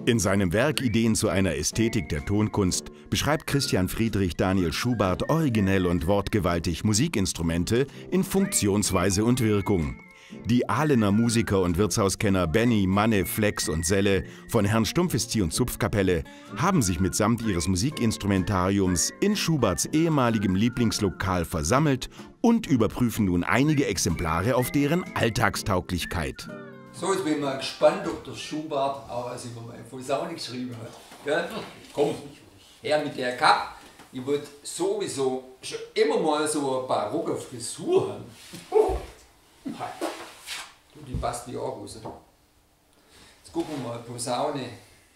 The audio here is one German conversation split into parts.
In seinem Werk Ideen zu einer Ästhetik der Tonkunst beschreibt Christian Friedrich Daniel Schubart originell und wortgewaltig Musikinstrumente in Funktionsweise und Wirkung. Die Ahlener Musiker und Wirtshauskenner Benny, Manne, Flex und Selle von Herrn Stumpfeszieh und Zupfkapelle haben sich mitsamt ihres Musikinstrumentariums in Schubarts ehemaligem Lieblingslokal versammelt und überprüfen nun einige Exemplare auf deren Alltagstauglichkeit. So, jetzt bin ich mal gespannt, ob der Schubart auch was über meine Posaune geschrieben hat. Gell? Komm, her mit der Kappe. Ich wollte sowieso schon immer mal so eine barocke Frisur haben. Du, die passt wie Aarhus. Jetzt gucken wir mal, Posaune.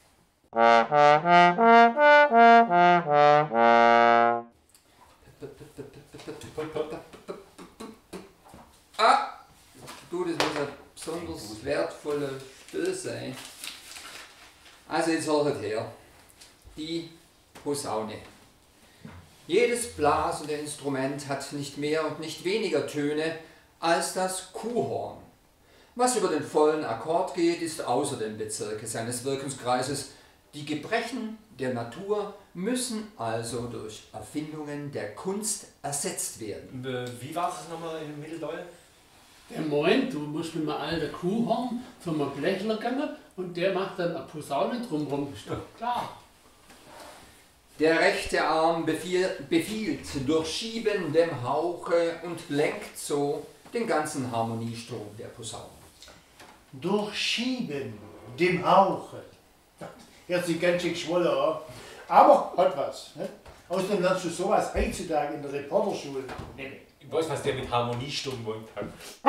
Ah! Du, das muss ein besonders wertvoller Still sein. Also jetzt hört her. Die Posaune. Jedes Blas- oder Instrument hat nicht mehr und nicht weniger Töne als das Kuhhorn. Was über den vollen Akkord geht, ist außer dem Bezirke seines Wirkungskreises. Die Gebrechen der Natur müssen also durch Erfindungen der Kunst ersetzt werden. Wie war es nochmal in Mitteldeutsch? Der meint, du musst mit einem alten Kuhhorn zu einem Blechler gehen und der macht dann eine Posaune drumherum. Ist doch klar. Der rechte Arm befiehlt durch Schieben dem Hauche und lenkt so den ganzen Harmoniestrom der Posaune. Durch Schieben dem Hauche. Hört sich ganz schön geschwollen an. Aber hat was. Ne? Außerdem lernst du sowas heutzutage in der Reporterschule. Nee. Ich weiß, was der mit Harmoniesturm wollen hat.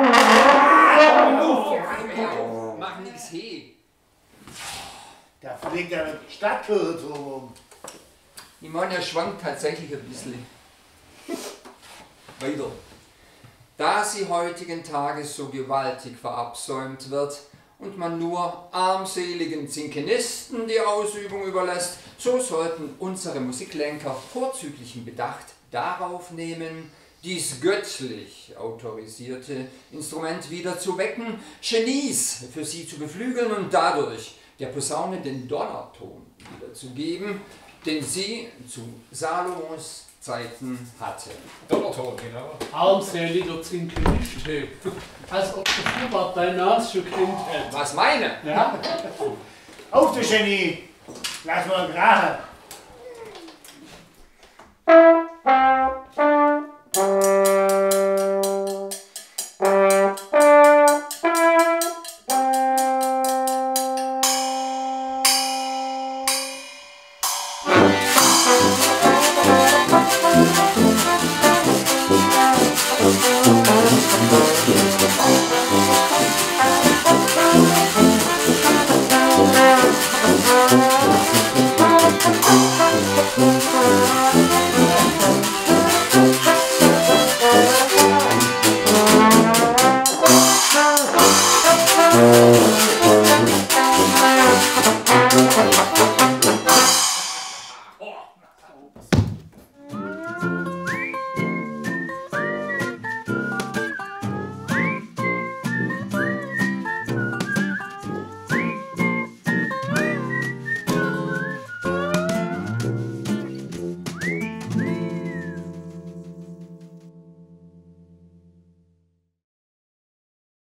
Mach nix he. Da fliegt ja mit Stadtchöre drumherum. Ich meine, er schwankt tatsächlich ein bisschen. Weiter. Da sie heutigen Tages so gewaltig verabsäumt wird und man nur armseligen Zinkenisten die Ausübung überlässt, so sollten unsere Musiklenker vorzüglichen Bedacht darauf nehmen, dies göttlich autorisierte Instrument wieder zu wecken, Genies für sie zu beflügeln und dadurch der Posaune den Donnerton wiederzugeben, den sie zu Salomos Zeiten hatte. Donnerton, genau. Armseliger Zinkenist. Als ob der Schubart dein Nas schon kennt hätte. Was meine? Ja? Auf, du Genie! Lass mal graben! Thank you.